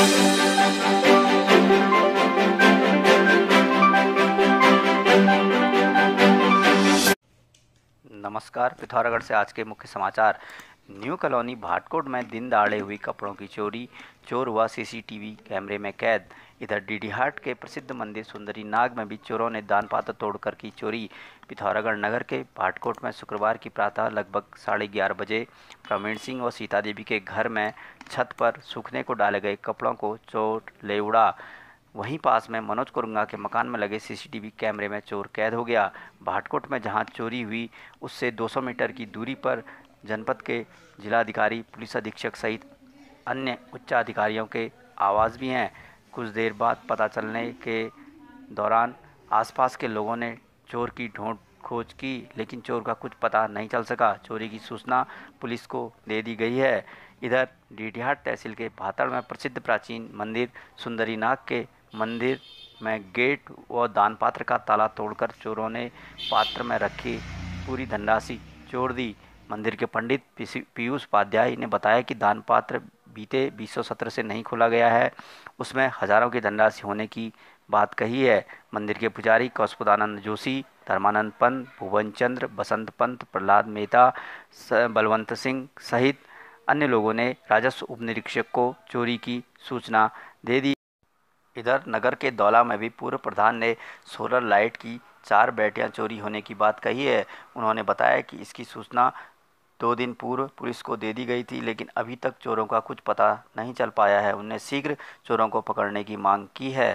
नमस्कार। पिथौरागढ़ से आज के मुख्य समाचार। न्यू कॉलोनी भाटकोट में दिन दहाड़े हुई कपड़ों की चोरी, चोर हुआ सीसीटीवी कैमरे में कैद। इधर डीडीहाट के प्रसिद्ध मंदिर सुंदरी नाग में भी चोरों ने दान पात्र तोड़कर की चोरी। पिथौरागढ़ नगर के भाटकोट में शुक्रवार की प्रातः लगभग 11:30 बजे प्रवीण सिंह और सीता देवी के घर में छत पर सूखने को डाले गए कपड़ों को चोर ले उड़ा। वहीं पास में मनोज कुरुंगा के मकान में लगे सीसीटीवी कैमरे में चोर कैद हो गया। भाटकोट में जहां चोरी हुई उससे 200 मीटर की दूरी पर जनपद के जिलाधिकारी, पुलिस अधीक्षक सहित अन्य उच्च अधिकारियों के आवास भी हैं। कुछ देर बाद पता चलने के दौरान आसपास के लोगों ने चोर की ढूंढ खोज की, लेकिन चोर का कुछ पता नहीं चल सका। चोरी की सूचना पुलिस को दे दी गई है। इधर डीडीहाट तहसील के भातड़ में प्रसिद्ध प्राचीन मंदिर सुंदरी नाग के मंदिर में गेट व दान पात्र का ताला तोड़कर चोरों ने पात्र में रखी पूरी धनराशि चोर दी। मंदिर के पंडित पीयूष उपाध्याय ने बताया कि दान पात्र बीते 2017 से नहीं खोला गया है, उसमें हजारों की धनराशि होने की बात कही है। मंदिर के पुजारी कौस्तुभानंद जोशी, धर्मानंद पंत, भुवन चंद्र, बसंत पंत, प्रहलाद मेहता, बलवंत सिंह सहित अन्य लोगों ने राजस्व उप निरीक्षक को चोरी की सूचना दे दी। इधर नगर के दौला में भी पूर्व प्रधान ने सोलर लाइट की 4 बैटरियां चोरी होने की बात कही है। उन्होंने बताया कि इसकी सूचना 2 दिन पूर्व पुलिस को दे दी गई थी, लेकिन अभी तक चोरों का कुछ पता नहीं चल पाया है। उन्हें शीघ्र चोरों को पकड़ने की मांग की है।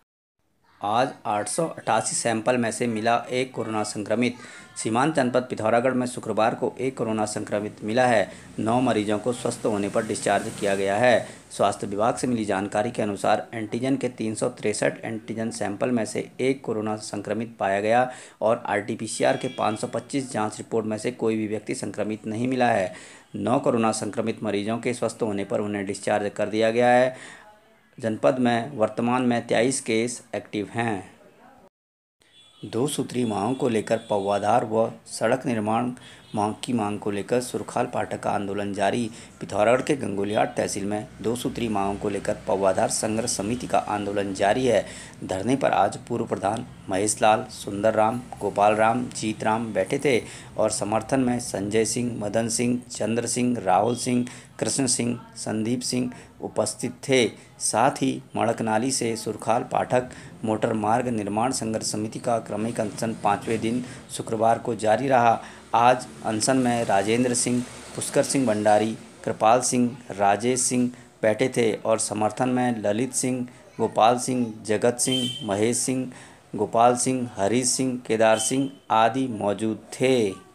आज 888 सैंपल में से मिला एक कोरोना संक्रमित। सीमांत जनपद पिथौरागढ़ में शुक्रवार को एक कोरोना संक्रमित मिला है। 9 मरीजों को स्वस्थ होने पर डिस्चार्ज किया गया है। स्वास्थ्य विभाग से मिली जानकारी के अनुसार एंटीजन के 363 एंटीजन सैंपल में से एक कोरोना संक्रमित पाया गया और आरटीपीसीआर के 525 जांच रिपोर्ट में से कोई भी व्यक्ति संक्रमित नहीं मिला है। 9 कोरोना संक्रमित मरीजों के स्वस्थ होने पर उन्हें डिस्चार्ज कर दिया गया है। जनपद में वर्तमान में 23 केस एक्टिव हैं। 2 सूत्री मांगों को लेकर पौवाधार व सड़क निर्माण की मांग को लेकर सुरखाल पाठक का आंदोलन जारी। पिथौरागढ़ के गंगोलियाट तहसील में 2 सूत्री मांगों को लेकर पौवाधार संघर्ष समिति का आंदोलन जारी है। धरने पर आज पूर्व प्रधान महेश लाल, सुंदर राम, गोपाल राम, जीत राम बैठे थे और समर्थन में संजय सिंह, मदन सिंह, चंद्र सिंह, राहुल सिंह, कृष्ण सिंह, संदीप सिंह उपस्थित थे। साथ ही मड़कनाली से सुरखाल पाठक मोटर मार्ग निर्माण संघर्ष समिति का क्रमिक अनशन 5वें दिन शुक्रवार को जारी रहा। आज अनशन में राजेंद्र सिंह, पुष्कर सिंह भंडारी, कृपाल सिंह, राजेश सिंह बैठे थे और समर्थन में ललित सिंह, गोपाल सिंह, जगत सिंह, महेश सिंह, गोपाल सिंह, हरीश सिंह, केदार सिंह आदि मौजूद थे।